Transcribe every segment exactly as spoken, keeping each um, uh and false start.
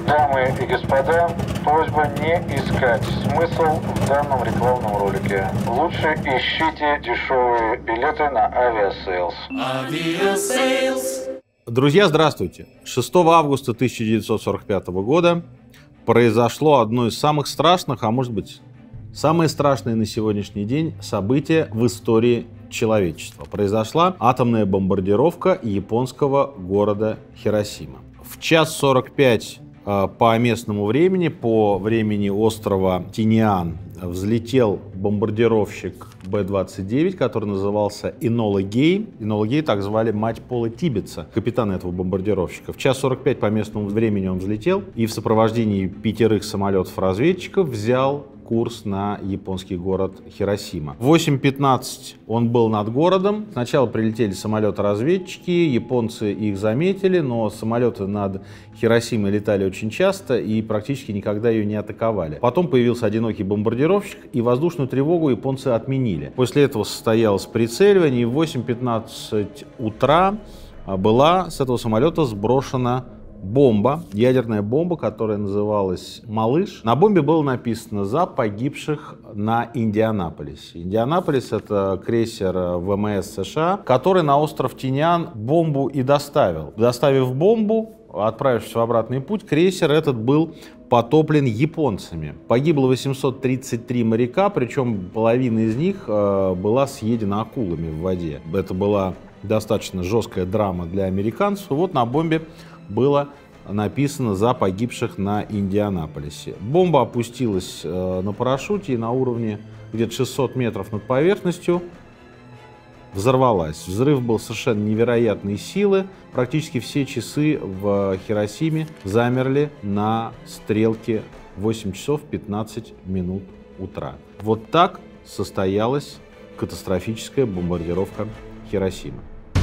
Дамы и господа, просьба не искать смысл в данном рекламном ролике. Лучше ищите дешевые билеты на Aviasales. Aviasales. Друзья, здравствуйте! шестого августа тысяча девятьсот сорок пятого года произошло одно из самых страшных, а может быть, самое страшное на сегодняшний день событие в истории человечества. Произошла атомная бомбардировка японского города Хиросима. В час сорок пять по местному времени, по времени острова Тиниан, взлетел бомбардировщик Бэ двадцать девять, который назывался Энола Гей. Энола Гей так звали мать Пола Тибетса, капитана этого бомбардировщика. В час сорок пять по местному времени он взлетел и в сопровождении пятерых самолетов-разведчиков взял курс на японский город Хиросима. В восемь пятнадцать он был над городом. Сначала прилетели самолеты-разведчики, японцы их заметили, но самолеты над Хиросимой летали очень часто и практически никогда ее не атаковали. Потом появился одинокий бомбардировщик, и воздушную тревогу японцы отменили. После этого состоялось прицеливание, и в восемь пятнадцать утра была с этого самолета сброшена бомба, ядерная бомба, которая называлась «Малыш». На бомбе было написано «За погибших на Индианаполисе». Индианаполис — это крейсер ВМС США, который на остров Тиниан бомбу и доставил. Доставив бомбу, отправившись в обратный путь, крейсер этот был потоплен японцами. Погибло восемьсот тридцать три моряка, причем половина из них э, была съедена акулами в воде. Это была достаточно жесткая драма для американцев. Вот на бомбе было написано «За погибших на Индианаполисе». Бомба опустилась э, на парашюте и на уровне где-то шестьсот метров над поверхностью взорвалась. Взрыв был совершенно невероятной силы. Практически все часы в Хиросиме замерли на стрелке восемь часов пятнадцать минут утра. Вот так состоялась катастрофическая бомбардировка Хиросимы.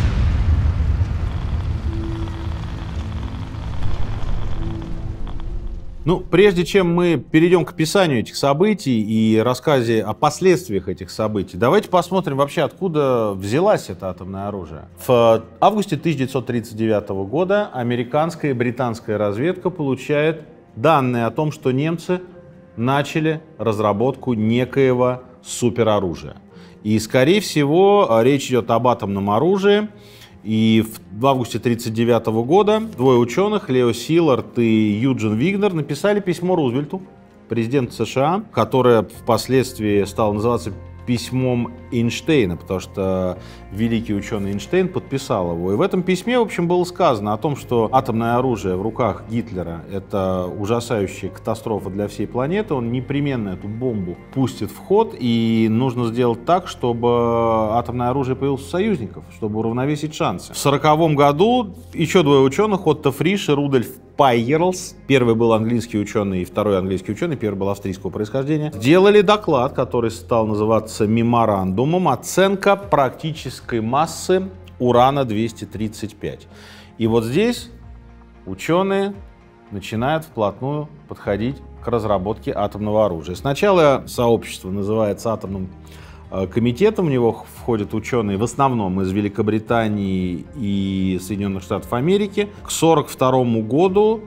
Ну, прежде чем мы перейдем к описанию этих событий и рассказе о последствиях этих событий, давайте посмотрим вообще, откуда взялось это атомное оружие. В августе тысяча девятьсот тридцать девятого года американская и британская разведка получает данные о том, что немцы начали разработку некоего супероружия. И, скорее всего, речь идет об атомном оружии. И в августе тысяча девятьсот тридцать девятого года двое ученых, Лео Силлард и Юджин Вигнер, написали письмо Рузвельту, президенту США, которое впоследствии стало называться письмом Эйнштейна, потому что великий ученый Эйнштейн подписал его. И в этом письме, в общем, было сказано о том, что атомное оружие в руках Гитлера — это ужасающая катастрофа для всей планеты. Он непременно эту бомбу пустит в ход, и нужно сделать так, чтобы атомное оружие появилось у союзников, чтобы уравновесить шансы. В сороковом году еще двое ученых, Отто Фриш и Рудольф Пайерлс, первый был английский ученый и второй английский ученый, первый был австрийского происхождения, сделали доклад, который стал называться меморандумом «Оценка практической массы урана двести тридцать пять». И вот здесь ученые начинают вплотную подходить к разработке атомного оружия. Сначала сообщество называется атомным комитетом, в него входят ученые в основном из Великобритании и Соединенных Штатов Америки. К сорок второму году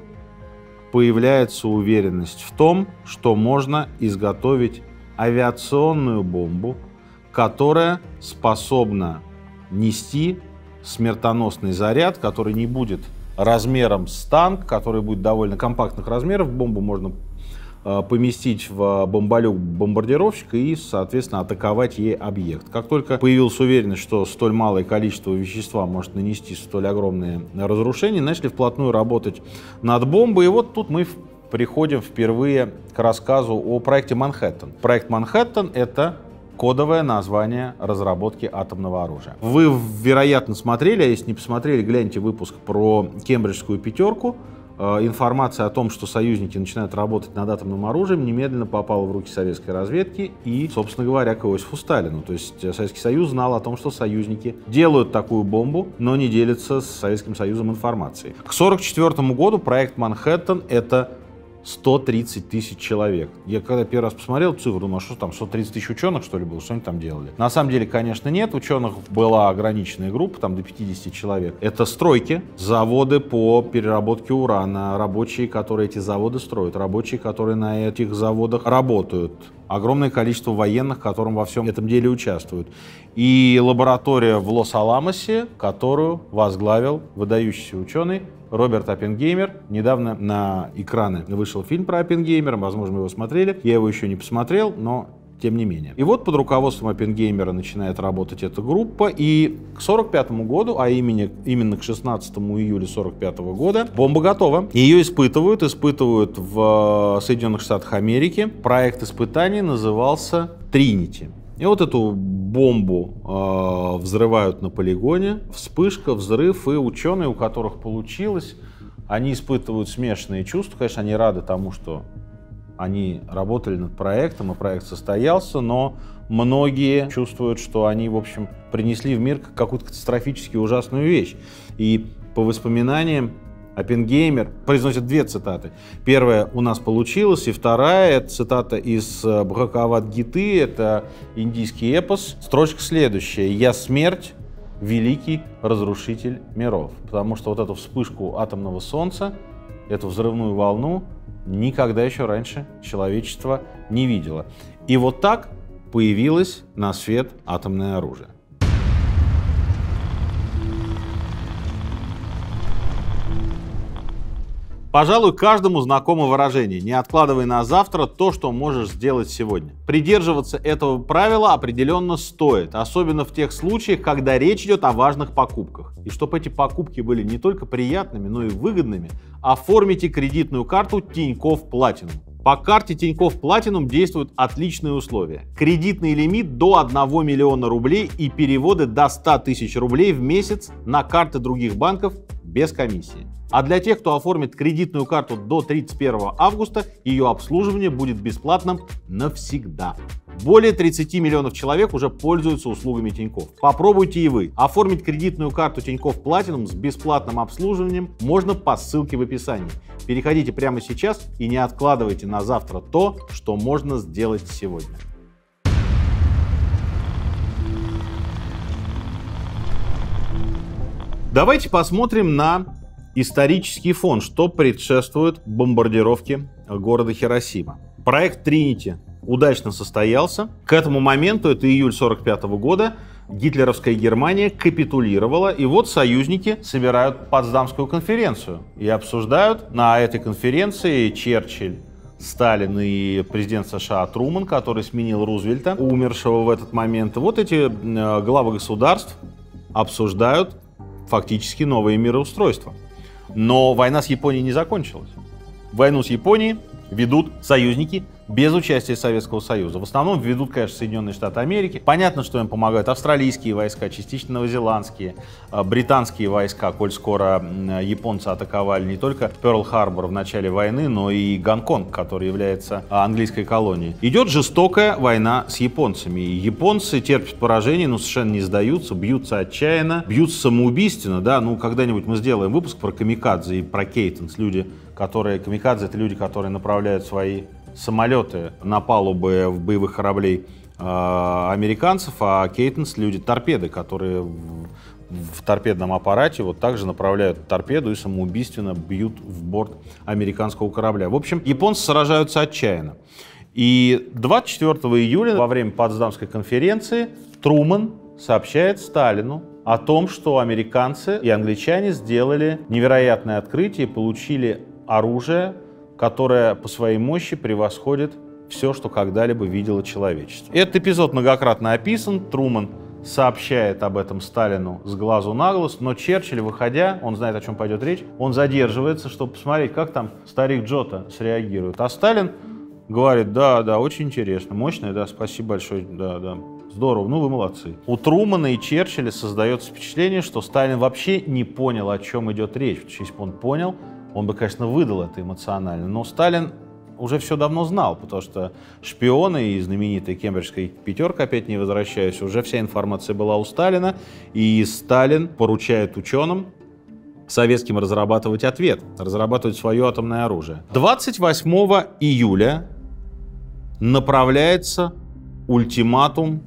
появляется уверенность в том, что можно изготовить авиационную бомбу, которая способна нести смертоносный заряд, который не будет размером с танк, который будет довольно компактных размеров. Бомбу можно поместить в бомболюк бомбардировщика и, соответственно, атаковать ей объект. Как только появилась уверенность, что столь малое количество вещества может нанести столь огромные разрушения, начали вплотную работать над бомбой. И вот тут мы приходим впервые к рассказу о проекте Манхэттен. Проект Манхэттен — это кодовое название разработки атомного оружия. Вы, вероятно, смотрели, а если не посмотрели, гляньте выпуск про Кембриджскую пятерку. Информация о том, что союзники начинают работать над атомным оружием, немедленно попала в руки советской разведки и, собственно говоря, к Иосифу Сталину. То есть Советский Союз знал о том, что союзники делают такую бомбу, но не делятся с Советским Союзом информацией. К сорок четвёртому году проект Манхэттен — это сто тридцать тысяч человек. Я когда первый раз посмотрел цифру, думал, что там, сто тридцать тысяч ученых, что ли, было, что они там делали? На самом деле, конечно, нет. Ученых была ограниченная группа, там до пятидесяти человек. Это стройки, заводы по переработке урана, рабочие, которые эти заводы строят, рабочие, которые на этих заводах работают. Огромное количество военных, которым во всем этом деле участвуют. И лаборатория в Лос-Аламосе, которую возглавил выдающийся ученый Роберт Оппенгеймер. Недавно на экраны вышел фильм про Оппенгеймера, возможно, вы его смотрели. Я его еще не посмотрел, но тем не менее. И вот под руководством Оппенгеймера начинает работать эта группа, и к сорок пятому году, а именно, именно к шестнадцатому июля сорок пятого года, бомба готова. Ее испытывают, испытывают в Соединенных Штатах Америки. Проект испытаний назывался «Тринити». И вот эту бомбу э, взрывают на полигоне, вспышка, взрыв, и ученые, у которых получилось, они испытывают смешанные чувства. Конечно, они рады тому, что они работали над проектом, и проект состоялся, но многие чувствуют, что они, в общем, принесли в мир какую-то катастрофически ужасную вещь. И по воспоминаниям Оппенгеймер произносит две цитаты. Первая «у нас получилось», и вторая — это цитата из Бхагавад-гиты, это индийский эпос. Строчка следующая: «Я смерть, великий разрушитель миров». Потому что вот эту вспышку атомного солнца, эту взрывную волну никогда еще раньше человечество не видело. И вот так появилось на свет атомное оружие. Пожалуй, каждому знакомо выражение «не откладывай на завтра то, что можешь сделать сегодня». Придерживаться этого правила определенно стоит, особенно в тех случаях, когда речь идет о важных покупках. И чтобы эти покупки были не только приятными, но и выгодными, оформите кредитную карту Тинькофф Platinum. По карте Тинькофф Platinum действуют отличные условия. Кредитный лимит до одного миллиона рублей и переводы до ста тысяч рублей в месяц на карты других банков без комиссии. А для тех, кто оформит кредитную карту до тридцать первого августа, ее обслуживание будет бесплатным навсегда. Более тридцати миллионов человек уже пользуются услугами Тинькофф. Попробуйте и вы. Оформить кредитную карту Тинькофф Platinum с бесплатным обслуживанием можно по ссылке в описании. Переходите прямо сейчас и не откладывайте на завтра то, что можно сделать сегодня. Давайте посмотрим на исторический фон, что предшествует бомбардировке города Хиросима. Проект Тринити удачно состоялся. К этому моменту, это июль сорок пятого года, гитлеровская Германия капитулировала, и вот союзники собирают Потсдамскую конференцию и обсуждают на этой конференции Черчилль, Сталин и президент США Труман, который сменил Рузвельта, умершего в этот момент. Вот эти главы государств обсуждают фактически новое мироустройство. Но война с Японией не закончилась. Войну с Японией ведут союзники без участия Советского Союза. В основном ведут, конечно, Соединенные Штаты Америки. Понятно, что им помогают австралийские войска, частично новозеландские, британские войска, коль скоро японцы атаковали не только Пёрл-Харбор в начале войны, но и Гонконг, который является английской колонией. Идет жестокая война с японцами. И японцы терпят поражение, но совершенно не сдаются, бьются отчаянно, бьются самоубийственно. Да? Ну, когда-нибудь мы сделаем выпуск про камикадзе и про Кейтенс. Люди, которые... Камикадзе — это люди, которые направляют свои самолеты на палубы в боевых кораблей э, американцев, а Кейтенс — люди торпеды, которые в, в торпедном аппарате вот также направляют торпеду и самоубийственно бьют в борт американского корабля. В общем, японцы сражаются отчаянно. И двадцать четвёртого июля во время Потсдамской конференции Труман сообщает Сталину о том, что американцы и англичане сделали невероятное открытие и получили оружие, которая по своей мощи превосходит все, что когда-либо видело человечество. Этот эпизод многократно описан. Труман сообщает об этом Сталину с глазу на глаз, но Черчилль, выходя, он знает, о чем пойдет речь, он задерживается, чтобы посмотреть, как там старик Джота среагирует. А Сталин говорит: да, да, очень интересно, мощное, да, спасибо большое, да, да, здорово, ну вы молодцы. У Трумана и Черчилля создается впечатление, что Сталин вообще не понял, о чем идет речь. Потому что если бы он понял, он бы, конечно, выдал это эмоционально, но Сталин уже все давно знал, потому что шпионы и знаменитая кембриджская пятерка, опять не возвращаюсь, уже вся информация была у Сталина, и Сталин поручает ученым советским разрабатывать ответ, разрабатывать свое атомное оружие. двадцать восьмого июля направляется ультиматум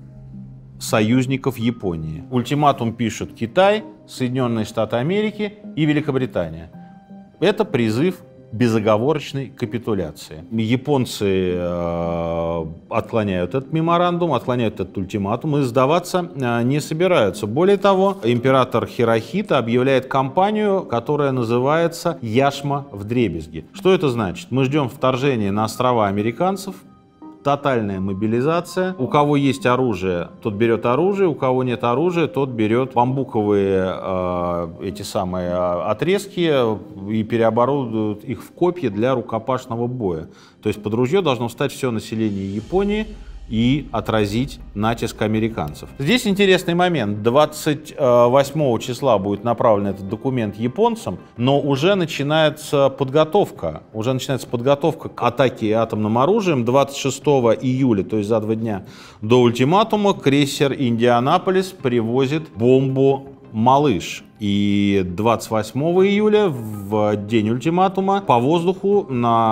союзников Японии. Ультиматум пишут Китай, Соединенные Штаты Америки и Великобритания. Это призыв безоговорочной капитуляции. Японцы э, отклоняют этот меморандум, отклоняют этот ультиматум и сдаваться э, не собираются. Более того, император Хирохита объявляет кампанию, которая называется «Яшма вдребезги». Что это значит? Мы ждем вторжения на острова американцев, тотальная мобилизация. У кого есть оружие, тот берет оружие, у кого нет оружия, тот берет бамбуковые э, эти самые э, отрезки и переоборудует их в копья для рукопашного боя. То есть под ружье должно встать все население Японии и отразить натиск американцев. Здесь интересный момент. двадцать восьмого числа будет направлен этот документ японцам, но уже начинается подготовка. Уже начинается подготовка к атаке атомным оружием. двадцать шестого июля, то есть за два дня до ультиматума, крейсер «Индианаполис» привозит бомбу «Малыш». И двадцать восьмого июля, в день ультиматума, по воздуху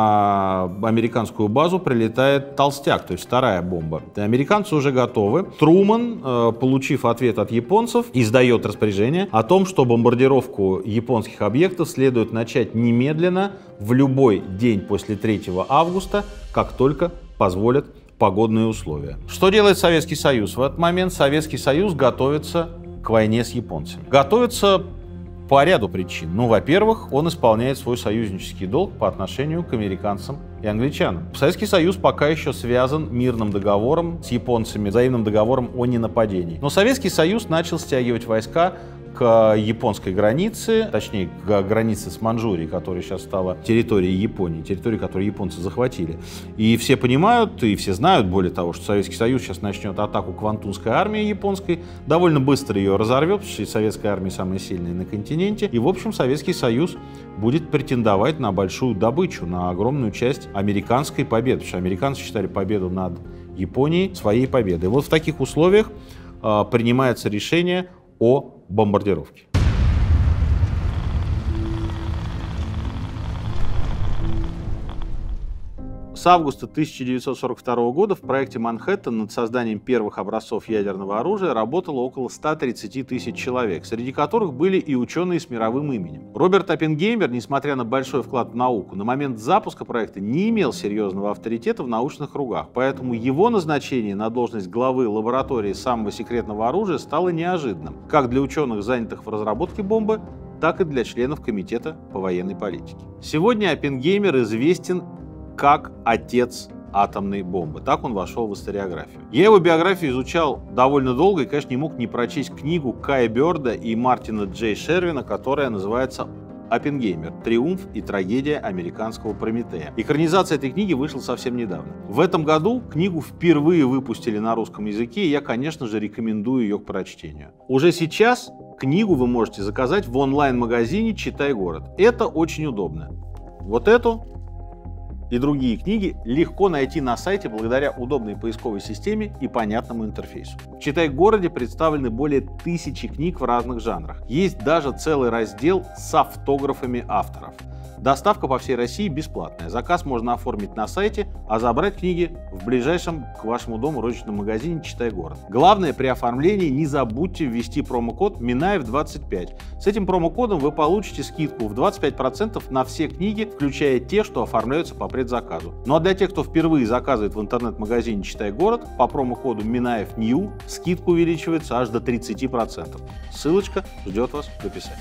на американскую базу прилетает «Толстяк», то есть вторая бомба. Американцы уже готовы. Труман, получив ответ от японцев, издает распоряжение о том, что бомбардировку японских объектов следует начать немедленно, в любой день после третьего августа, как только позволят погодные условия. Что делает Советский Союз? В этот момент Советский Союз готовится к войне с японцами. Готовится по ряду причин. Ну, во-первых, он исполняет свой союзнический долг по отношению к американцам и англичанам. Советский Союз пока еще связан мирным договором с японцами, взаимным договором о ненападении. Но Советский Союз начал стягивать войска к японской границе, точнее, к границе с Манчжурией, которая сейчас стала территорией Японии, территорией, которую японцы захватили. И все понимают, и все знают, более того, что Советский Союз сейчас начнет атаку Квантунской армии японской, довольно быстро ее разорвет, потому что советская армия самая сильная на континенте. И, в общем, Советский Союз будет претендовать на большую добычу, на огромную часть американской победы, потому что американцы считали победу над Японией своей победой. И вот в таких условиях э, принимается решение о бомбардировке. С августа тысяча девятьсот сорок второго года в проекте «Манхэттен» над созданием первых образцов ядерного оружия работало около ста тридцати тысяч человек, среди которых были и ученые с мировым именем. Роберт Оппенгеймер, несмотря на большой вклад в науку, на момент запуска проекта не имел серьезного авторитета в научных кругах, поэтому его назначение на должность главы лаборатории самого секретного оружия стало неожиданным, как для ученых, занятых в разработке бомбы, так и для членов Комитета по военной политике. Сегодня Оппенгеймер известен как отец атомной бомбы. Так он вошел в историографию. Я его биографию изучал довольно долго и, конечно, не мог не прочесть книгу Кая Бёрда и Мартина Джей Шервина, которая называется «Оппенгеймер. Триумф и трагедия американского Прометея». Экранизация этой книги вышла совсем недавно. В этом году книгу впервые выпустили на русском языке, и я, конечно же, рекомендую ее к прочтению. Уже сейчас книгу вы можете заказать в онлайн-магазине «Читай город». Это очень удобно. Вот эту и другие книги легко найти на сайте благодаря удобной поисковой системе и понятному интерфейсу. В «Читай городе» представлены более тысячи книг в разных жанрах. Есть даже целый раздел с автографами авторов. Доставка по всей России бесплатная. Заказ можно оформить на сайте, а забрать книги в ближайшем к вашему дому розничном магазине «Читай город». Главное, при оформлении не забудьте ввести промокод Минаев двадцать пять. С этим промокодом вы получите скидку в двадцать пять процентов на все книги, включая те, что оформляются по предзаказу. Ну а для тех, кто впервые заказывает в интернет-магазине «Читай город», по промокоду Минаев Нью скидка увеличивается аж до тридцати процентов. Ссылочка ждет вас в описании.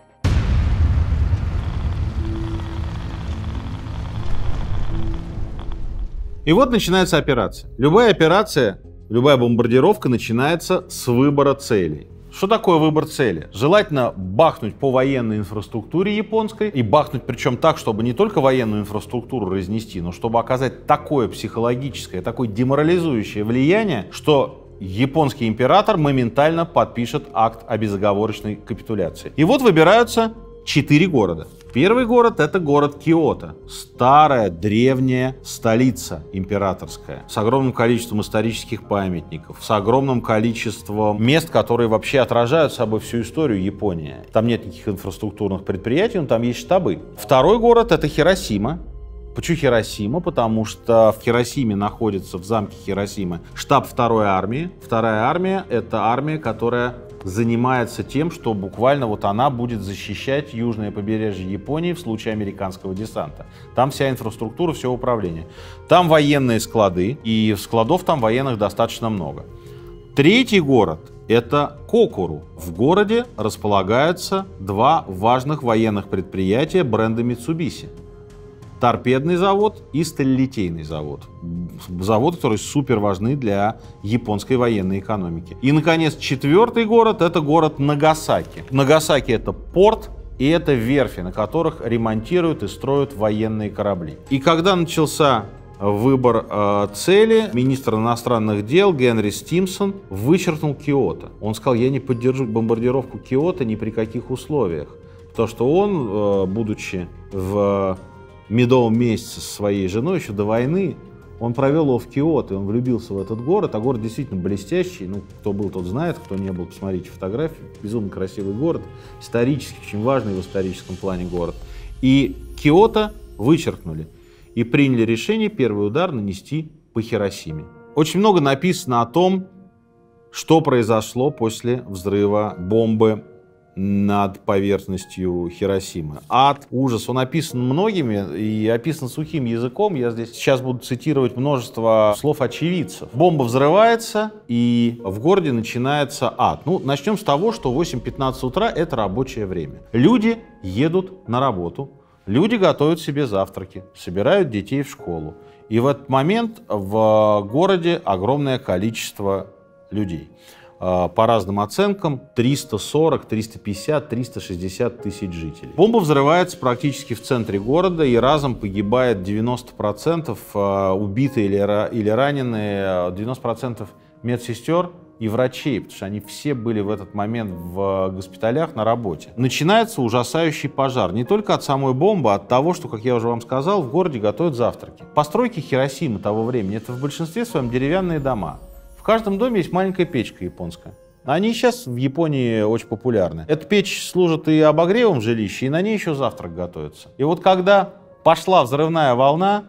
И вот начинается операция. Любая операция, любая бомбардировка начинается с выбора целей. Что такое выбор цели? Желательно бахнуть по военной инфраструктуре японской, и бахнуть причем так, чтобы не только военную инфраструктуру разнести, но чтобы оказать такое психологическое, такое деморализующее влияние, что японский император моментально подпишет акт о безоговорочной капитуляции. И вот выбираются четыре города. Первый город — это город Киото. Старая, древняя столица императорская. С огромным количеством исторических памятников, с огромным количеством мест, которые вообще отражают собой всю историю Японии. Там нет никаких инфраструктурных предприятий, но там есть штабы. Второй город — это Хиросима. Почему Хиросима? Потому что в Хиросиме находится, в замке Хиросимы, штаб второй армии. Вторая армия — это армия, которая занимается тем, что буквально вот она будет защищать южное побережье Японии в случае американского десанта. Там вся инфраструктура, все управление. Там военные склады, и складов там военных достаточно много. Третий город — это Кокуру. В городе располагаются два важных военных предприятия бренда Mitsubishi. Торпедный завод и сталелитейный завод. Заводы, которые супер важны для японской военной экономики. И, наконец, четвертый город — это город Нагасаки. Нагасаки — это порт, и это верфи, на которых ремонтируют и строят военные корабли. И когда начался выбор э, цели, министр иностранных дел Генри Стимсон вычеркнул Киото. Он сказал: я не поддержу бомбардировку Киото ни при каких условиях. Потому что он, э, будучи в медовом месяце со своей женой еще до войны, он провел его в Киото, и он влюбился в этот город, а город действительно блестящий, ну, кто был, тот знает, кто не был, посмотрите фотографии, безумно красивый город, исторически, очень важный в историческом плане город. И Киото вычеркнули, и приняли решение первый удар нанести по Хиросиме. Очень много написано о том, что произошло после взрыва бомбы над поверхностью Хиросимы. Ад, ужас, он описан многими и описан сухим языком. Я здесь сейчас буду цитировать множество слов очевидцев. Бомба взрывается, и в городе начинается ад. Ну, начнем с того, что восемь пятнадцать утра — это рабочее время. Люди едут на работу, люди готовят себе завтраки, собирают детей в школу. И в этот момент в городе огромное количество людей. По разным оценкам триста сорок, триста пятьдесят, триста шестьдесят тысяч жителей. Бомба взрывается практически в центре города, и разом погибает девяносто процентов убитые или раненые, девяносто процентов медсестер и врачей, потому что они все были в этот момент в госпиталях на работе. Начинается ужасающий пожар. Не только от самой бомбы, а от того, что, как я уже вам сказал, в городе готовят завтраки. Постройки Хиросимы того времени — это в большинстве своем деревянные дома. В каждом доме есть маленькая печка японская. Они сейчас в Японии очень популярны. Эта печь служит и обогревом в жилище, и на ней еще завтрак готовится. И вот когда пошла взрывная волна,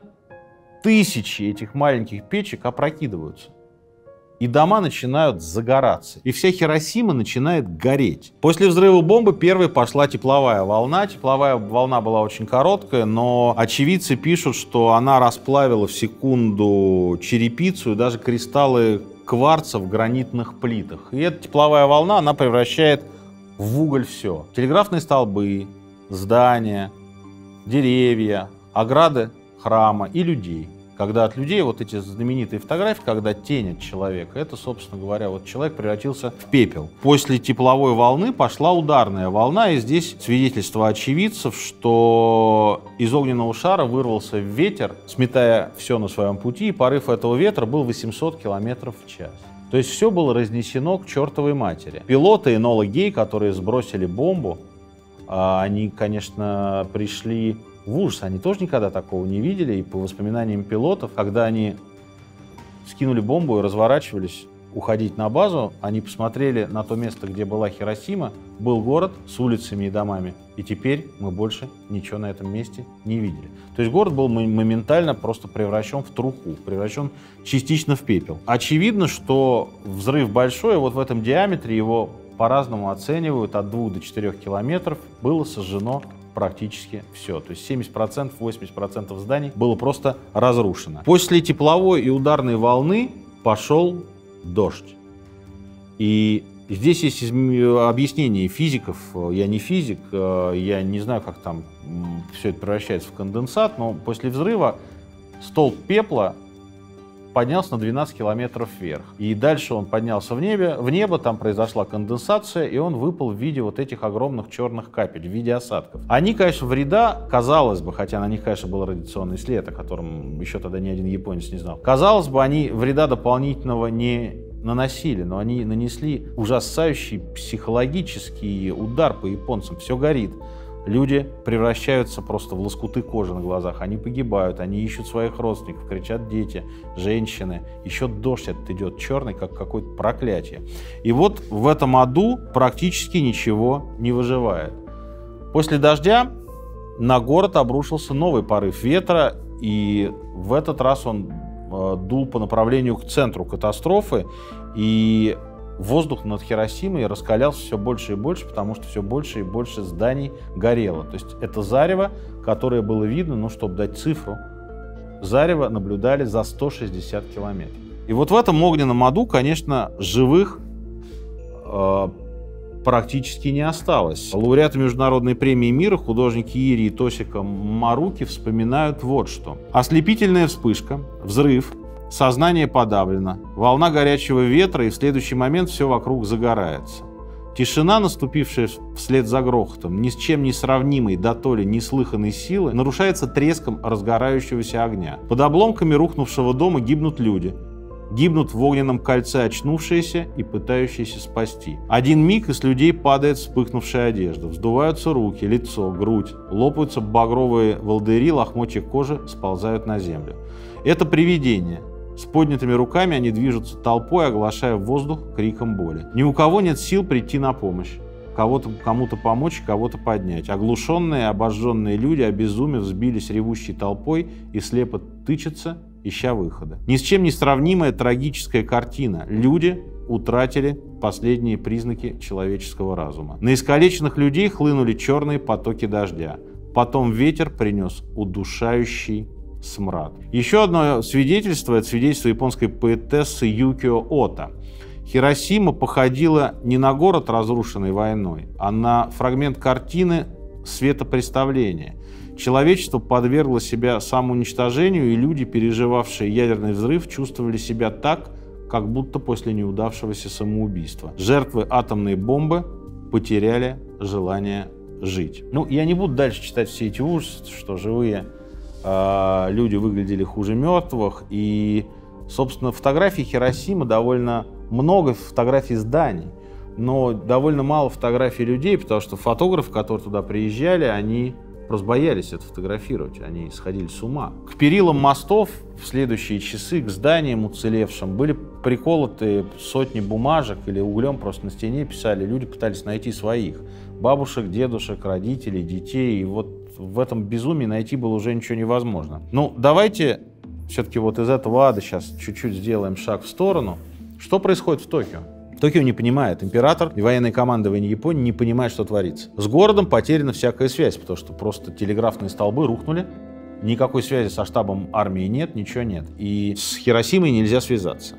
тысячи этих маленьких печек опрокидываются. И дома начинают загораться. И вся Хиросима начинает гореть. После взрыва бомбы первой пошла тепловая волна. Тепловая волна была очень короткая, но очевидцы пишут, что она расплавила в секунду черепицу и даже кристаллы кварца в гранитных плитах. И эта тепловая волна, она превращает в уголь все. Телеграфные столбы, здания, деревья, ограды храма и людей. Когда от людей вот эти знаменитые фотографии, когда тень от человека, это, собственно говоря, вот человек превратился в пепел. После тепловой волны пошла ударная волна, и здесь свидетельство очевидцев, что из огненного шара вырвался ветер, сметая все на своем пути, и порыв этого ветра был восемьсот километров в час. То есть все было разнесено к чертовой матери. Пилоты Энола Гей, которые сбросили бомбу, они, конечно, пришли в ужас. Они тоже никогда такого не видели. И по воспоминаниям пилотов, когда они скинули бомбу и разворачивались уходить на базу, они посмотрели на то место, где была Хиросима, был город с улицами и домами. И теперь мы больше ничего на этом месте не видели. То есть город был моментально просто превращен в труху, превращен частично в пепел. Очевидно, что взрыв большой, вот в этом диаметре его по-разному оценивают, от двух до четырёх километров было сожжено практически все. То есть семьдесят процентов, восемьдесят процентов зданий было просто разрушено. После тепловой и ударной волны пошел дождь. И здесь есть объяснение физиков. Я не физик, я не знаю, как там все это превращается в конденсат, но после взрыва столб пепла поднялся на двенадцать километров вверх. И дальше он поднялся в небо, в небо, там произошла конденсация, и он выпал в виде вот этих огромных черных капель, в виде осадков. Они, конечно, вреда, казалось бы, хотя на них, конечно, был радиационный след, о котором еще тогда ни один японец не знал. Казалось бы, они вреда дополнительного не наносили, но они нанесли ужасающий психологический удар по японцам. Все горит. Люди превращаются просто в лоскуты кожи на глазах, они погибают, они ищут своих родственников, кричат дети, женщины. Еще дождь этот идет черный, как какое-то проклятие. И вот в этом аду практически ничего не выживает. После дождя на город обрушился новый порыв ветра, и в этот раз он э, дул по направлению к центру катастрофы, и воздух над Хиросимой раскалялся все больше и больше, потому что все больше и больше зданий горело. То есть это зарево, которое было видно, ну, чтобы дать цифру, зарево наблюдали за сто шестьдесят километров. И вот в этом огненном аду, конечно, живых э, практически не осталось. Лауреаты Международной премии мира, художники Ири и Тосика Маруки вспоминают вот что. Ослепительная вспышка, взрыв, сознание подавлено, волна горячего ветра, и в следующий момент все вокруг загорается. Тишина, наступившая вслед за грохотом, ни с чем не сравнимой до то ли неслыханной силы, нарушается треском разгорающегося огня. Под обломками рухнувшего дома гибнут люди. Гибнут в огненном кольце очнувшиеся и пытающиеся спасти. Один миг, и с людей падает вспыхнувшая одежда. Вздуваются руки, лицо, грудь. Лопаются багровые волдыри, лохмотья кожи сползают на землю. Это привидение. С поднятыми руками они движутся толпой, оглашая воздух криком боли. Ни у кого нет сил прийти на помощь. Кого-то, кому-то помочь, кого-то поднять. Оглушенные, обожженные люди, обезумев, сбились ревущей толпой и слепо тычутся, ища выхода. Ни с чем не сравнимая трагическая картина. Люди утратили последние признаки человеческого разума. На искалеченных людей хлынули черные потоки дождя. Потом ветер принес удушающий смрад. Еще одно свидетельство — это свидетельство японской поэтессы Юкио Ото. Хиросима походила не на город, разрушенный войной, а на фрагмент картины светопреставления. Человечество подвергло себя самоуничтожению, и люди, переживавшие ядерный взрыв, чувствовали себя так, как будто после неудавшегося самоубийства. Жертвы атомной бомбы потеряли желание жить. Ну, я не буду дальше читать все эти ужасы, что живые э, люди выглядели хуже мертвых. И, собственно, фотографий Хиросимы довольно много, фотографий зданий, но довольно мало фотографий людей, потому что фотографы, которые туда приезжали, они просто боялись это фотографировать, они сходили с ума. К перилам мостов в следующие часы, к зданиям уцелевшим, были приколоты сотни бумажек или углем просто на стене писали. Люди пытались найти своих бабушек, дедушек, родителей, детей. И вот в этом безумии найти было уже ничего невозможно. Ну, давайте все-таки вот из этого ада сейчас чуть-чуть сделаем шаг в сторону. Что происходит в Токио? Токио не понимает, император и военное командование Японии не понимают, что творится. С городом потеряна всякая связь, потому что просто телеграфные столбы рухнули, никакой связи со штабом армии нет, ничего нет. И с Хиросимой нельзя связаться.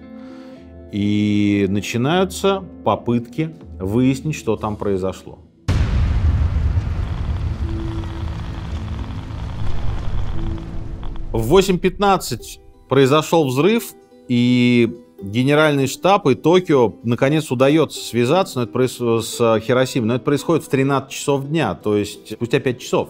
И начинаются попытки выяснить, что там произошло. В восемь пятнадцать произошел взрыв, и Генеральный штаб и Токио наконец удается связаться, но это происходит с Хиросимой, но это происходит в тринадцать часов дня, то есть спустя пять часов.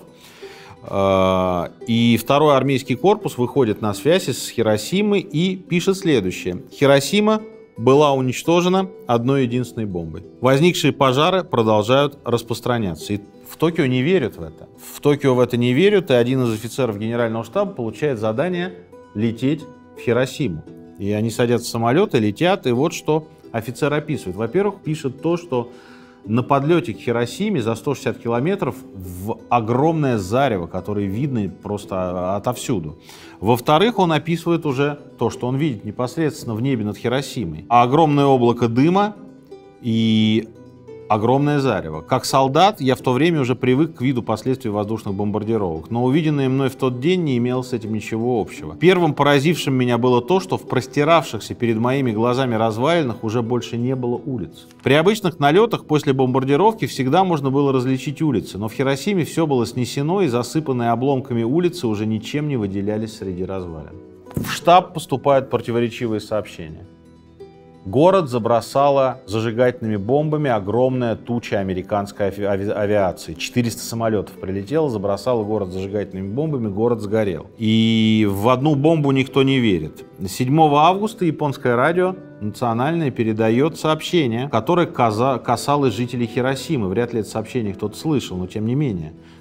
И второй армейский корпус выходит на связь с Хиросимой и пишет следующее. Хиросима была уничтожена одной единственной бомбой. Возникшие пожары продолжают распространяться. И в Токио не верят в это. В Токио в это не верят, и один из офицеров Генерального штаба получает задание лететь в Хиросиму. И они садятся в самолет и летят, и вот что офицер описывает. Во-первых, пишет то, что на подлете к Хиросиме за сто шестьдесят километров в огромное зарево, которое видно просто отовсюду. Во-вторых, он описывает уже то, что он видит непосредственно в небе над Хиросимой. Огромное облако дыма и огромное зарево. Как солдат я в то время уже привык к виду последствий воздушных бомбардировок, но увиденное мной в тот день не имело с этим ничего общего. Первым поразившим меня было то, что в простиравшихся перед моими глазами развалинах уже больше не было улиц. При обычных налетах после бомбардировки всегда можно было различить улицы, но в Хиросиме все было снесено, и засыпанные обломками улицы уже ничем не выделялись среди развалин. В штаб поступают противоречивые сообщения. Город забросала зажигательными бомбами огромная туча американской ави авиации. четыреста самолетов прилетело, забросало город зажигательными бомбами, город сгорел. И в одну бомбу никто не верит. седьмого августа японское радио национальное передает сообщение, которое касалось жителей Хиросимы. Вряд ли это сообщение кто-то слышал, но тем не менее.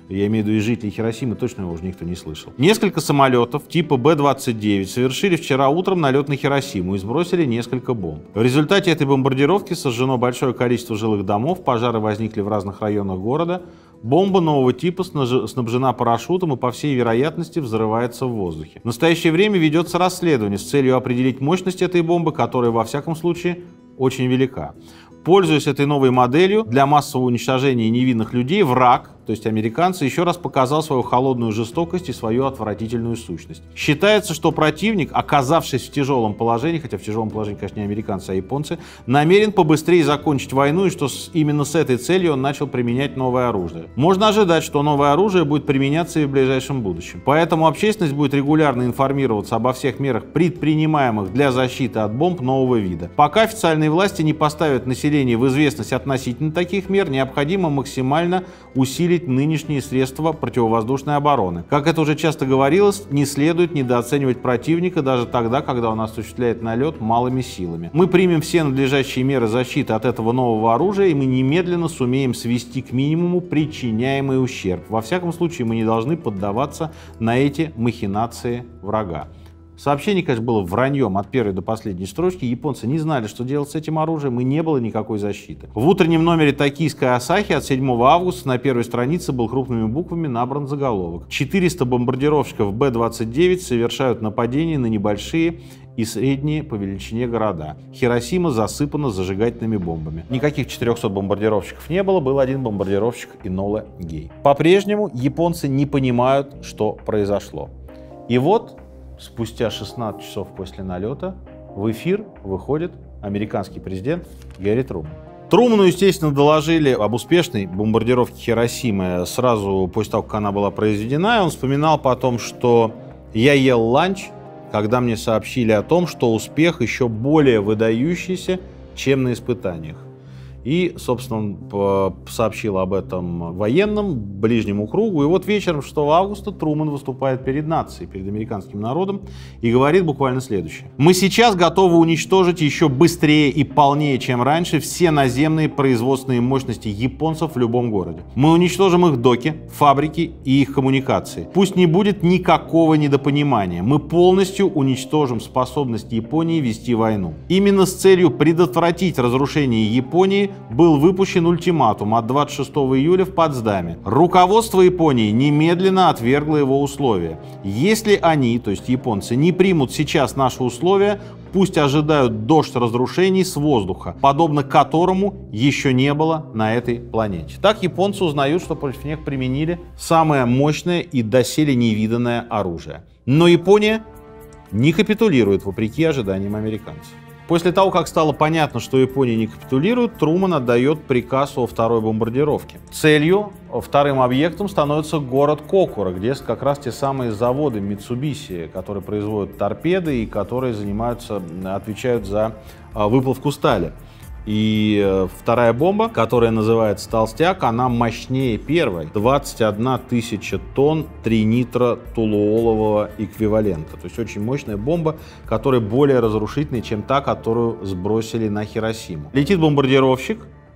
я имею в виду и жителей Хиросимы, точно его уже никто не слышал. Несколько самолетов типа Бэ двадцать девять совершили вчера утром налет на Хиросиму и сбросили несколько бомб. В результате этой бомбардировки сожжено большое количество жилых домов, пожары возникли в разных районах города. Бомба нового типа снабжена парашютом и, по всей вероятности, взрывается в воздухе. В настоящее время ведется расследование с целью определить мощность этой бомбы, которая, во всяком случае, очень велика. Пользуясь этой новой моделью для массового уничтожения невинных людей, враг, то есть американцы, еще раз показал свою холодную жестокость и свою отвратительную сущность. Считается, что противник, оказавшись в тяжелом положении, хотя в тяжелом положении, конечно, не американцы, а японцы, намерен побыстрее закончить войну, и что с, именно с этой целью он начал применять новое оружие. Можно ожидать, что новое оружие будет применяться и в ближайшем будущем. Поэтому общественность будет регулярно информироваться обо всех мерах, предпринимаемых для защиты от бомб нового вида. Пока официальные власти не поставят население в известность относительно таких мер, необходимо максимально усилить нынешние средства противовоздушной обороны. Как это уже часто говорилось, не следует недооценивать противника даже тогда, когда он осуществляет налет малыми силами. Мы примем все надлежащие меры защиты от этого нового оружия, и мы немедленно сумеем свести к минимуму причиняемый ущерб. Во всяком случае, мы не должны поддаваться на эти махинации врага. Сообщение, конечно, было враньем от первой до последней строчки. Японцы не знали, что делать с этим оружием, и не было никакой защиты. В утреннем номере Токийской Асахи от седьмого августа на первой странице был крупными буквами набран заголовок. четыреста бомбардировщиков Бэ двадцать девять совершают нападения на небольшие и средние по величине города. Хиросима засыпана зажигательными бомбами. Никаких четырехсот бомбардировщиков не было, был один бомбардировщик Инола Гей. По-прежнему японцы не понимают, что произошло. И вот спустя шестнадцать часов после налета в эфир выходит американский президент Гарри Трумэн. Трумэну, естественно, доложили об успешной бомбардировке Хиросимы сразу после того, как она была произведена. И он вспоминал потом, что я ел ланч, когда мне сообщили о том, что успех еще более выдающийся, чем на испытаниях. И, собственно, он сообщил об этом военным, ближнему кругу. И вот вечером шестого августа Трумэн выступает перед нацией, перед американским народом и говорит буквально следующее. «Мы сейчас готовы уничтожить еще быстрее и полнее, чем раньше, все наземные производственные мощности японцев в любом городе. Мы уничтожим их доки, фабрики и их коммуникации. Пусть не будет никакого недопонимания. Мы полностью уничтожим способность Японии вести войну. Именно с целью предотвратить разрушение Японии был выпущен ультиматум от двадцать шестого июля в Потсдаме. Руководство Японии немедленно отвергло его условия. Если они, то есть японцы, не примут сейчас наши условия, пусть ожидают дождь разрушений с воздуха, подобно которому еще не было на этой планете». Так японцы узнают, что против них применили самое мощное и доселе невиданное оружие. Но Япония не капитулирует вопреки ожиданиям американцев. После того, как стало понятно, что Япония не капитулирует, Трумэн отдает приказ о второй бомбардировке. Целью, вторым объектом становится город Кокура, где как раз те самые заводы Mitsubishi, которые производят торпеды и которые занимаются, отвечают за выплавку стали. И вторая бомба, которая называется «Толстяк», она мощнее первой. двадцать одна тысяча тонн тринитротолуолового эквивалента. То есть очень мощная бомба, которая более разрушительная, чем та, которую сбросили на Хиросиму. Летит бомбардировщик,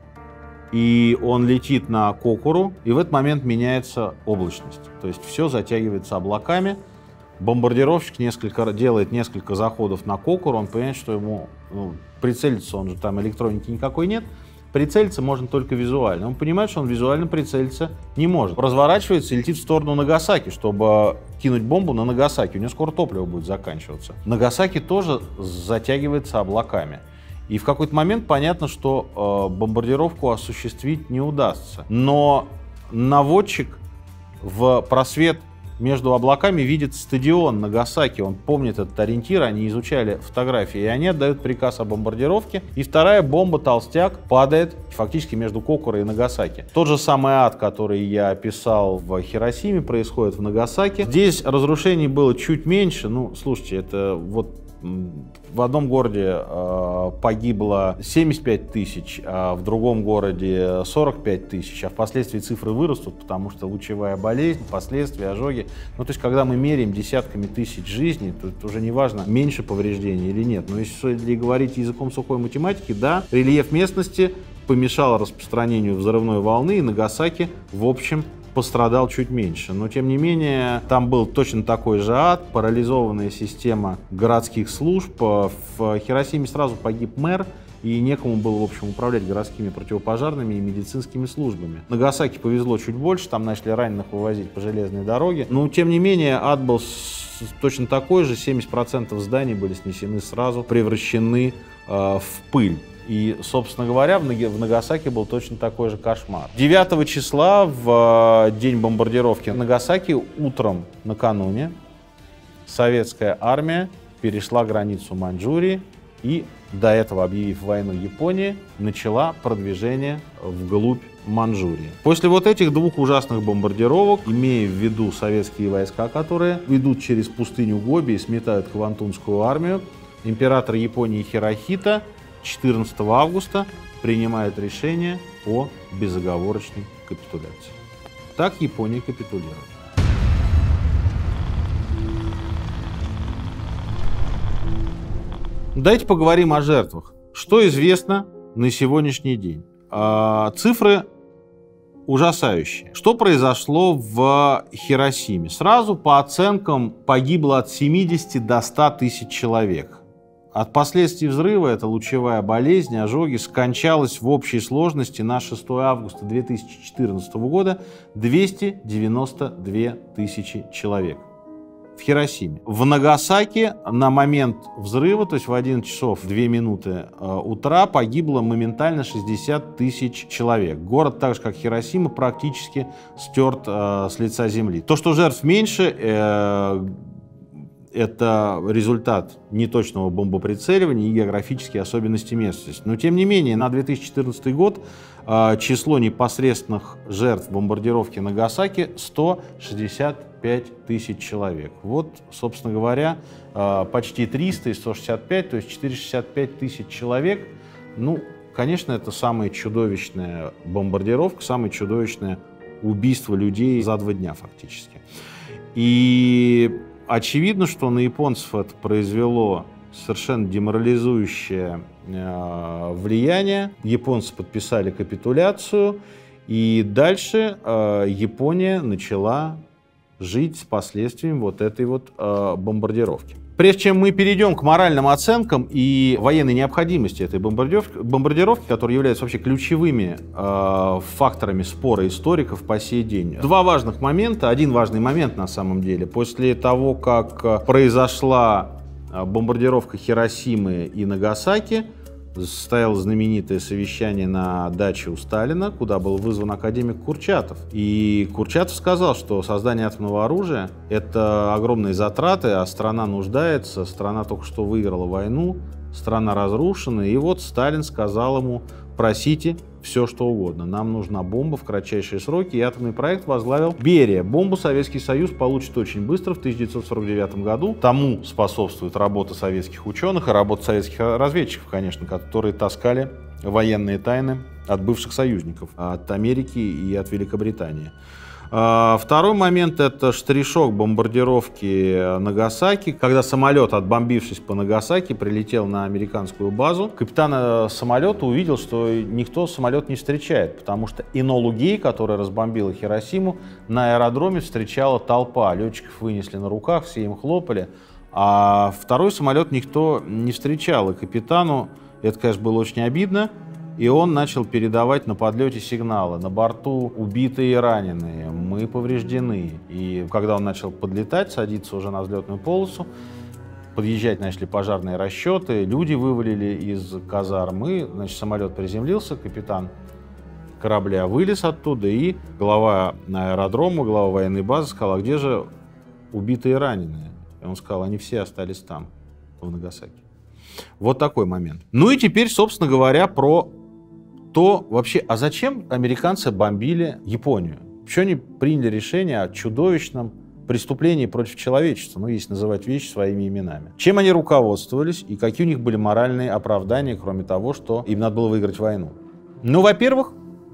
и он летит на Кокуру, и в этот момент меняется облачность. То есть все затягивается облаками. Бомбардировщик несколько, делает несколько заходов на Кокуру, он понимает, что ему ну, прицелиться, он же там электроники никакой нет, прицелиться можно только визуально. Он понимает, что он визуально прицелиться не может. Разворачивается и летит в сторону Нагасаки, чтобы кинуть бомбу на Нагасаки. У него скоро топливо будет заканчиваться. Нагасаки тоже затягивается облаками. И в какой-то момент понятно, что э, бомбардировку осуществить не удастся. Но наводчик в просвет между облаками видит стадион Нагасаки, он помнит этот ориентир, они изучали фотографии, и они отдают приказ о бомбардировке, и вторая бомба «Толстяк» падает фактически между Кокурой и Нагасаки. Тот же самый ад, который я описал в Хиросиме, происходит в Нагасаки. Здесь разрушений было чуть меньше, ну, слушайте, это вот в одном городе э, погибло семьдесят пять тысяч, а в другом городе сорок пять тысяч, а впоследствии цифры вырастут, потому что лучевая болезнь, последствия, ожоги. Ну, то есть, когда мы меряем десятками тысяч жизней, то это уже не важно, меньше повреждений или нет. Но если говорить языком сухой математики, да, рельеф местности помешал распространению взрывной волны, и Нагасаки, в общем, пострадал чуть меньше. Но, тем не менее, там был точно такой же ад, парализованная система городских служб. В Хиросиме сразу погиб мэр, и некому было, в общем, управлять городскими противопожарными и медицинскими службами. Нагасаки повезло чуть больше, там начали раненых вывозить по железной дороге. Но, тем не менее, ад был точно такой же, семьдесят процентов зданий были снесены сразу, превращены э, в пыль. И, собственно говоря, в Нагасаки был точно такой же кошмар. девятого числа, в день бомбардировки Нагасаки, утром накануне советская армия перешла границу Маньчжурии и, до этого объявив войну Японии, начала продвижение вглубь Маньчжурии. После вот этих двух ужасных бомбардировок, имея в виду советские войска, которые идут через пустыню Гоби и сметают Квантунскую армию, император Японии Хирохита четырнадцатого августа принимает решение о безоговорочной капитуляции. Так Япония капитулирует. Давайте поговорим о жертвах. Что известно на сегодняшний день? А, цифры ужасающие. Что произошло в Хиросиме? Сразу по оценкам погибло от семидесяти до ста тысяч человек. От последствий взрыва, это лучевая болезнь, ожоги, скончалось в общей сложности на шестое августа две тысячи четырнадцатого года двести девяносто две тысячи человек. В Хиросиме. В Нагасаки на момент взрыва, то есть в одиннадцать часов две минуты э, утра, погибло моментально шестьдесят тысяч человек. Город, так же как Хиросима, практически стерт э, с лица земли. То, что жертв меньше, э, это результат неточного бомбоприцеливания и географические особенности местности. Но, тем не менее, на две тысячи четырнадцатый год э, число непосредственных жертв бомбардировки Нагасаки сто шестьдесят пять тысяч человек. Вот, собственно говоря, э, почти триста и сто шестьдесят пять, то есть четыреста шестьдесят пять тысяч человек. Ну, конечно, это самая чудовищная бомбардировка, самое чудовищное убийство людей за два дня фактически. И очевидно, что на японцев это произвело совершенно деморализующее э, влияние. Японцы подписали капитуляцию, и дальше э, Япония начала жить с последствиями вот этой вот э, бомбардировки. Прежде чем мы перейдем к моральным оценкам и военной необходимости этой бомбардировки, бомбардировки, которые являются вообще ключевыми э, факторами спора историков по сей день, два важных момента. Один важный момент на самом деле. После того, как произошла бомбардировка Хиросимы и Нагасаки, состоялось знаменитое совещание на даче у Сталина, куда был вызван академик Курчатов. И Курчатов сказал, что создание атомного оружия — это огромные затраты, а страна нуждается, страна только что выиграла войну, страна разрушена. И вот Сталин сказал ему: просите все, что угодно. Нам нужна бомба в кратчайшие сроки. И атомный проект возглавил Берия. Бомбу Советский Союз получит очень быстро, в тысяча девятьсот сорок девятом году. Тому способствует работа советских ученых и работа советских разведчиков, конечно, которые таскали военные тайны от бывших союзников, от Америки и от Великобритании. Второй момент — это штришок бомбардировки Нагасаки, когда самолет, отбомбившись по Нагасаки, прилетел на американскую базу. Капитан самолета увидел, что никто самолет не встречает, потому что Энолу Гей, которая разбомбила Хиросиму, на аэродроме встречала толпа. Летчиков вынесли на руках, все им хлопали, а второй самолет никто не встречал. И капитану это, конечно, было очень обидно. И он начал передавать на подлете сигналы. На борту убитые и раненые, мы повреждены. И когда он начал подлетать, садиться уже на взлетную полосу, подъезжать начали пожарные расчеты, люди вывалили из казармы, значит, самолет приземлился, капитан корабля вылез оттуда, и глава аэродрома, глава военной базы сказал: а где же убитые и раненые? И он сказал: они все остались там, в Нагасаки. Вот такой момент. Ну и теперь, собственно говоря, про то вообще, а зачем американцы бомбили Японию? Почему они приняли решение о чудовищном преступлении против человечества, ну, если называть вещи своими именами? Чем они руководствовались и какие у них были моральные оправдания, кроме того, что им надо было выиграть войну? Ну, во-первых,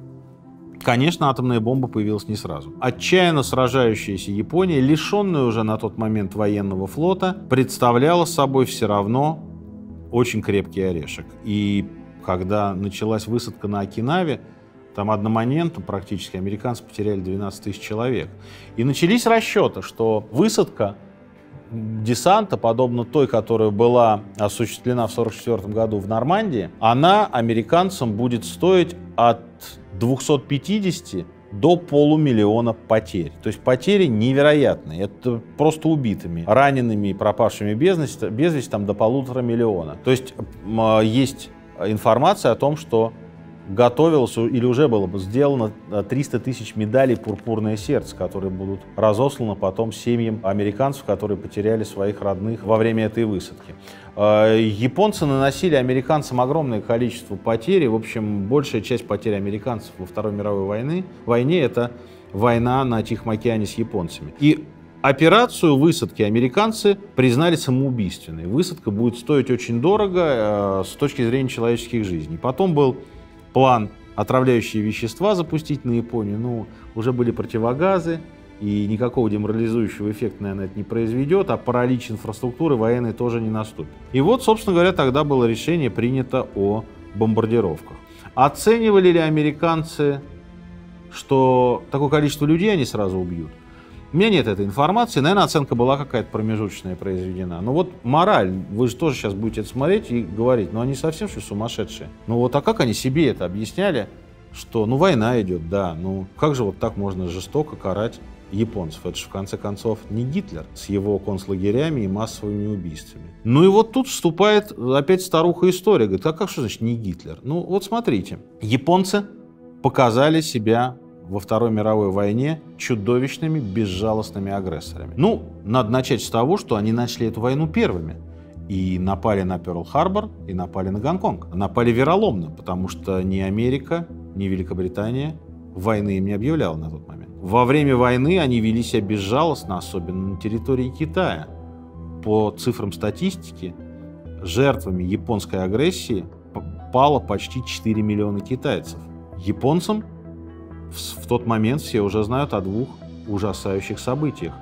конечно, атомная бомба появилась не сразу. Отчаянно сражающаяся Япония, лишенная уже на тот момент военного флота, представляла собой все равно очень крепкий орешек. И когда началась высадка на Окинаве, Там одномоментно практически американцы потеряли двенадцать тысяч человек. И начались расчеты, что высадка десанта, подобно той, которая была осуществлена в сорок четвёртом году в Нормандии, она американцам будет стоить от двухсот пятидесяти до полумиллиона потерь. То есть потери невероятные. Это просто убитыми, ранеными и пропавшими без вести, без вести там до полутора миллиона. То есть есть информация о том, что готовилось или уже было бы сделано триста тысяч медалей «Пурпурное сердце», которые будут разосланы потом семьям американцев, которые потеряли своих родных во время этой высадки. Японцы наносили американцам огромное количество потерь. В общем, большая часть потерь американцев во Второй мировой войны, войне — это война на Тихом океане с японцами. И операцию высадки американцы признали самоубийственной. Высадка будет стоить очень дорого с точки зрения человеческих жизней. Потом был план отравляющие вещества запустить на Японию. Ну, уже были противогазы, и никакого деморализующего эффекта, наверное, это не произведет, а паралич инфраструктуры военной тоже не наступит. И вот, собственно говоря, тогда было решение принято о бомбардировках. Оценивали ли американцы, что такое количество людей они сразу убьют? У меня нет этой информации, наверное, оценка была какая-то промежуточная произведена. Но вот мораль, вы же тоже сейчас будете это смотреть и говорить, ну они совсем что сумасшедшие. Ну вот, а как они себе это объясняли, что ну война идет, да, ну как же вот так можно жестоко карать японцев? Это же в конце концов не Гитлер с его концлагерями и массовыми убийствами. Ну и вот тут вступает опять старуха история, говорит, а как что значит не Гитлер? Ну вот смотрите, японцы показали себя во Второй мировой войне чудовищными, безжалостными агрессорами. Ну, надо начать с того, что они начали эту войну первыми. И напали на Пёрл-Харбор, и напали на Гонконг. Напали вероломно, потому что ни Америка, ни Великобритания войны им не объявляла на тот момент. Во время войны они вели себя безжалостно, особенно на территории Китая. По цифрам статистики, жертвами японской агрессии пало почти четыре миллиона китайцев. Японцам в тот момент все уже знают о двух ужасающих событиях.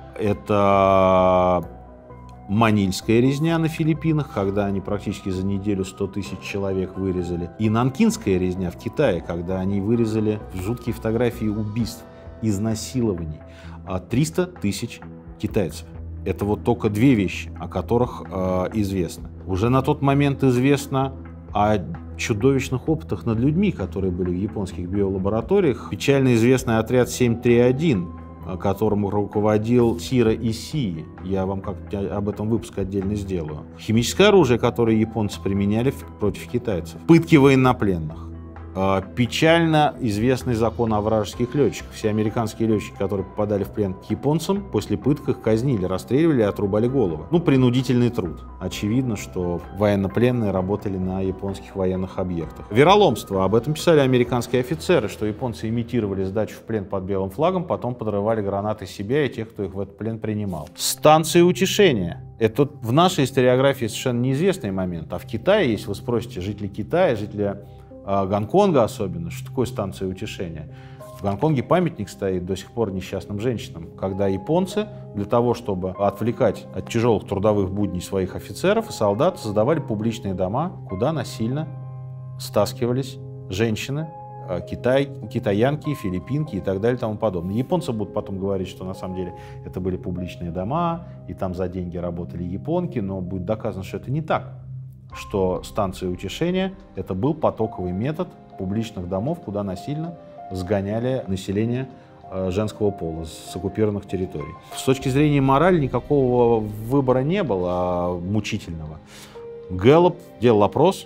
Это Манильская резня на Филиппинах, когда они практически за неделю сто тысяч человек вырезали, и Нанкинская резня в Китае, когда они вырезали жуткие фотографии убийств, изнасилований, триста тысяч китайцев. Это вот только две вещи, о которых э, известно. Уже на тот момент известно о чудовищных опытах над людьми, которые были в японских биолабораториях. Печально известный отряд семь три один, которым руководил Сиро Исии. Я вам как-то об этом выпуск отдельно сделаю. Химическое оружие, которое японцы применяли против китайцев. Пытки военнопленных. Печально известный закон о вражеских летчиках. Все американские летчики, которые попадали в плен к японцам, после пыток их казнили, расстреливали и отрубали головы. Ну, принудительный труд. Очевидно, что военнопленные работали на японских военных объектах. Вероломство. Об этом писали американские офицеры, что японцы имитировали сдачу в плен под белым флагом, потом подрывали гранаты себя и тех, кто их в этот плен принимал. Станции утешения. Это в нашей историографии совершенно неизвестный момент. А в Китае, если вы спросите жителей Китая, жителей Гонконга особенно, что такое станция утешения. В Гонконге памятник стоит до сих пор несчастным женщинам, когда японцы для того, чтобы отвлекать от тяжелых трудовых будней своих офицеров и солдат, создавали публичные дома, куда насильно стаскивались женщины, китай, китаянки, филиппинки и так далее и тому подобное. Японцы будут потом говорить, что на самом деле это были публичные дома, и там за деньги работали японки, но будет доказано, что это не так. Что станция утешения — это был потоковый метод публичных домов, куда насильно сгоняли население женского пола с оккупированных территорий. С точки зрения морали никакого выбора не было мучительного. Гэллоп делал опрос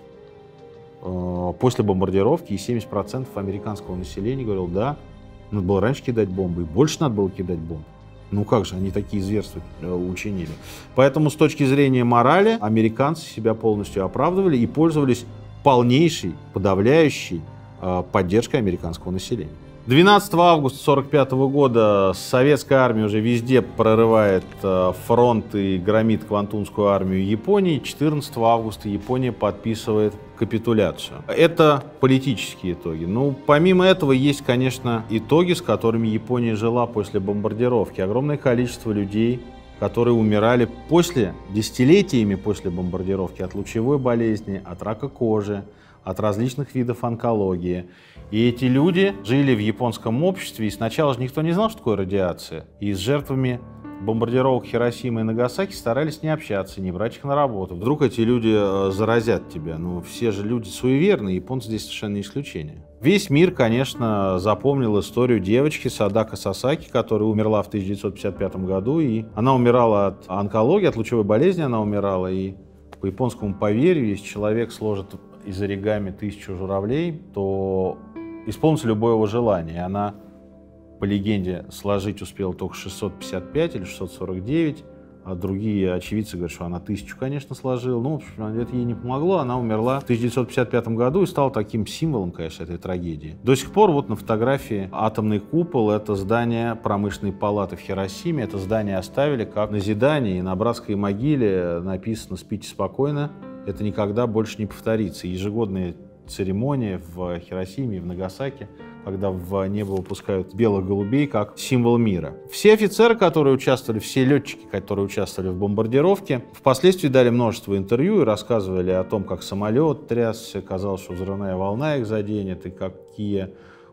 после бомбардировки, и семьдесят процентов американского населения говорил, да, надо было раньше кидать бомбы, и больше надо было кидать бомбы. Ну как же, они такие зверства учинили. Поэтому с точки зрения морали американцы себя полностью оправдывали и пользовались полнейшей, подавляющей э, поддержкой американского населения. двенадцатого августа тысяча девятьсот сорок пятого года советская армия уже везде прорывает э, фронт и громит Квантунскую армию Японии. четырнадцатого августа Япония подписывает капитуляцию. Это политические итоги. Ну, помимо этого, есть, конечно, итоги, с которыми Япония жила после бомбардировки. Огромное количество людей, которые умирали после, десятилетиями после бомбардировки от лучевой болезни, от рака кожи, от различных видов онкологии. И эти люди жили в японском обществе, и сначала же никто не знал, что такое радиация. И с жертвами бомбардировок Хиросимы и Нагасаки старались не общаться, не брать их на работу. Вдруг эти люди заразят тебя. Ну, все же люди суеверные, японцы здесь совершенно не исключение. Весь мир, конечно, запомнил историю девочки Садако Сасаки, которая умерла в тысяча девятьсот пятьдесят пятом году. И она умирала от онкологии, от лучевой болезни она умирала. И по японскому поверью, если человек сложит из оригами тысячу журавлей, то исполнится любое его желание. И она, по легенде, сложить успела только шестьсот пятьдесят пять или шестьсот сорок девять, а другие очевидцы говорят, что она тысячу, конечно, сложила. Ну, в общем, это ей не помогло, она умерла в тысяча девятьсот пятьдесят пятом году и стала таким символом, конечно, этой трагедии. До сих пор вот на фотографии атомный купол — это здание промышленной палаты в Хиросиме, это здание оставили как назидание, и на братской могиле написано «Спите спокойно, это никогда больше не повторится». Ежегодные церемонии в Хиросиме и в Нагасаки, когда в небо выпускают белых голубей как символ мира. Все офицеры, которые участвовали, все летчики, которые участвовали в бомбардировке, впоследствии дали множество интервью и рассказывали о том, как самолет трясся, казалось, что взрывная волна их заденет, и какие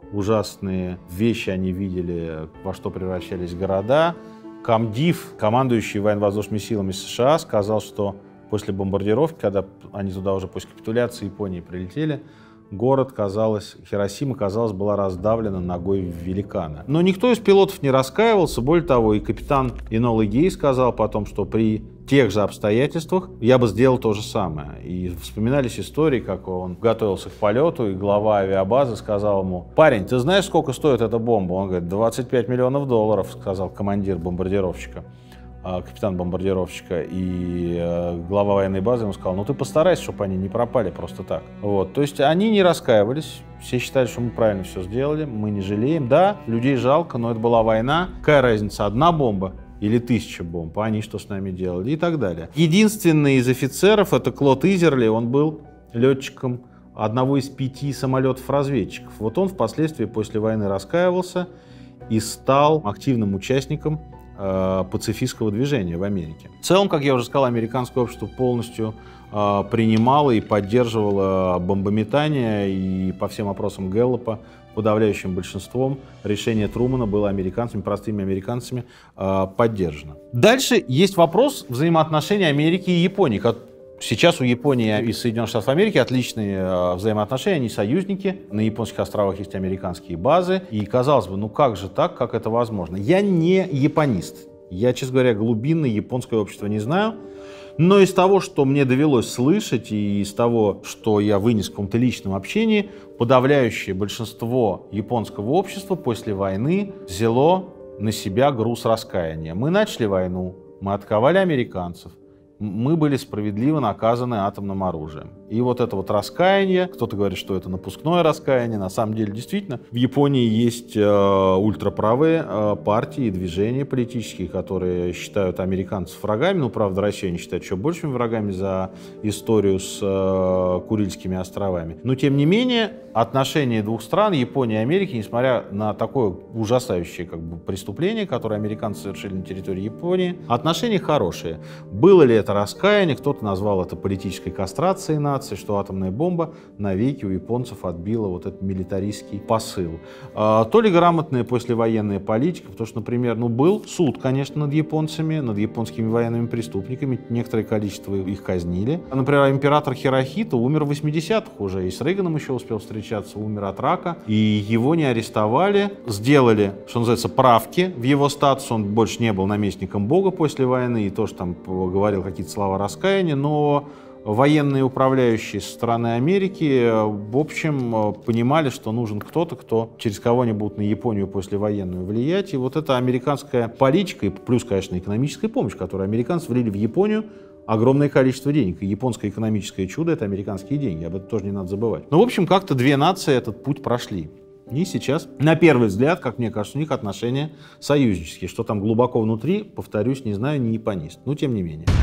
ужасные вещи они видели, во что превращались города. Камдив, командующий военно-воздушными силами США, сказал, что после бомбардировки, когда они туда уже после капитуляции Японии прилетели, город, казалось, Хиросима, казалось, была раздавлена ногой великана. Но никто из пилотов не раскаивался. Более того, и капитан Инола Гей сказал потом, что при тех же обстоятельствах я бы сделал то же самое. И вспоминались истории, как он готовился к полету, и глава авиабазы сказал ему: «Парень, ты знаешь, сколько стоит эта бомба?» Он говорит: двадцать пять миллионов долларов, сказал командир бомбардировщика. Капитан бомбардировщика, и э, глава военной базы ему сказал: ну ты постарайся, чтобы они не пропали просто так. Вот. То есть они не раскаивались, все считали, что мы правильно все сделали, мы не жалеем. Да, людей жалко, но это была война. Какая разница, одна бомба или тысяча бомб, а они что с нами делали и так далее. Единственный из офицеров — это Клод Изерли, он был летчиком одного из пяти самолетов-разведчиков. Вот он впоследствии после войны раскаивался и стал активным участником пацифистского движения в Америке. В целом, как я уже сказал, американское общество полностью э, принимало и поддерживало бомбометание, и по всем опросам Гэллопа подавляющим большинством решение Трумэна было американцами, простыми американцами э, поддержано. Дальше есть вопрос взаимоотношений Америки и Японии. Сейчас у Японии и Соединенных Штатов Америки отличные взаимоотношения, они союзники. На японских островах есть американские базы. И казалось бы, ну как же так, как это возможно? Я не японист. Я, честно говоря, глубинно японское общество не знаю. Но из того, что мне довелось слышать, и из того, что я вынес в каком-то личном общении, подавляющее большинство японского общества после войны взяло на себя груз раскаяния. Мы начали войну, мы атаковали американцев. Мы были справедливо наказаны атомным оружием. И вот это вот раскаяние, кто-то говорит, что это напускное раскаяние, на самом деле действительно в Японии есть э, ультраправые э, партии и движения политические, которые считают американцев врагами. Ну, правда, Россию они считают еще большими врагами за историю с э, Курильскими островами. Но, тем не менее, отношения двух стран, Японии и Америки, несмотря на такое ужасающее как бы преступление, которое американцы совершили на территории Японии, отношения хорошие. Было ли это раскаяние? Кто-то назвал это политической кастрацией нации, что атомная бомба навеки у японцев отбила вот этот милитаристский посыл. А, то ли грамотная послевоенная политика, потому что, например, ну, был суд, конечно, над японцами, над японскими военными преступниками, некоторое количество их казнили. Например, император Хирохито умер в восьмидесятых уже, и с Рейганом еще успел встречаться, умер от рака, и его не арестовали, сделали, что называется, правки в его статус, он больше не был наместником Бога после войны, и тоже там говорил какие-то слова раскаяния, но военные управляющие со стороны Америки, в общем, понимали, что нужен кто-то, кто через кого они будут на Японию послевоенную влиять. И вот эта американская политика, и плюс, конечно, экономическая помощь, которую американцы влили в Японию, огромное количество денег. И японское экономическое чудо — это американские деньги. Об этом тоже не надо забывать. Но, в общем, как-то две нации этот путь прошли. И сейчас, на первый взгляд, как мне кажется, у них отношения союзнические. Что там глубоко внутри, повторюсь, не знаю, не японист. Но тем не менее.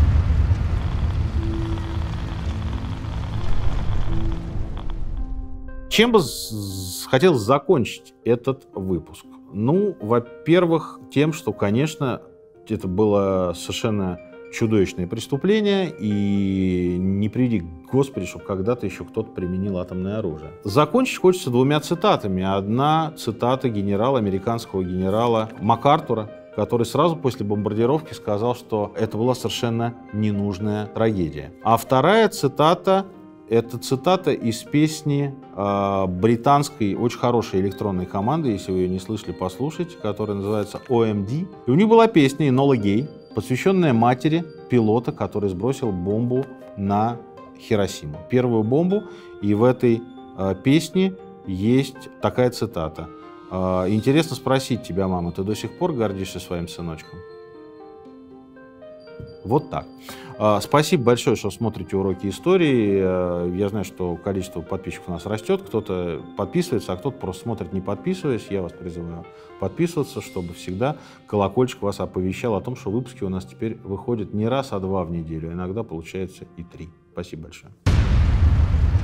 Чем бы хотел закончить этот выпуск? Ну, во-первых, тем, что, конечно, это было совершенно чудовищные преступления, и не приведи Господи, чтобы когда-то еще кто-то применил атомное оружие. Закончить хочется двумя цитатами. Одна цитата генерала, американского генерала МакАртура, который сразу после бомбардировки сказал, что это была совершенно ненужная трагедия. А вторая цитата — это цитата из песни э, британской, очень хорошей электронной команды, если вы ее не слышали, послушайте, которая называется о эм ди. И у них была песня «Энола Гей», посвященная матери пилота, который сбросил бомбу на Хиросиму. Первую бомбу. И в этой э, песне есть такая цитата. Э, «Интересно спросить тебя, мама, ты до сих пор гордишься своим сыночком?» Вот так. Спасибо большое, что смотрите уроки истории. Я знаю, что количество подписчиков у нас растет. Кто-то подписывается, а кто-то просто смотрит, не подписываясь. Я вас призываю подписываться, чтобы всегда колокольчик вас оповещал о том, что выпуски у нас теперь выходят не раз, а два в неделю. Иногда получается и три. Спасибо большое.